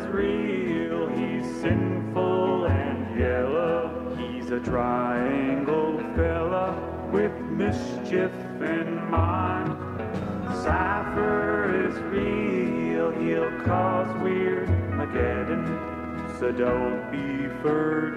real, he's sinful and yellow. He's a triangle fella with mischief in mind. Cypher is real, he'll cause weird Mageddon, so don't be for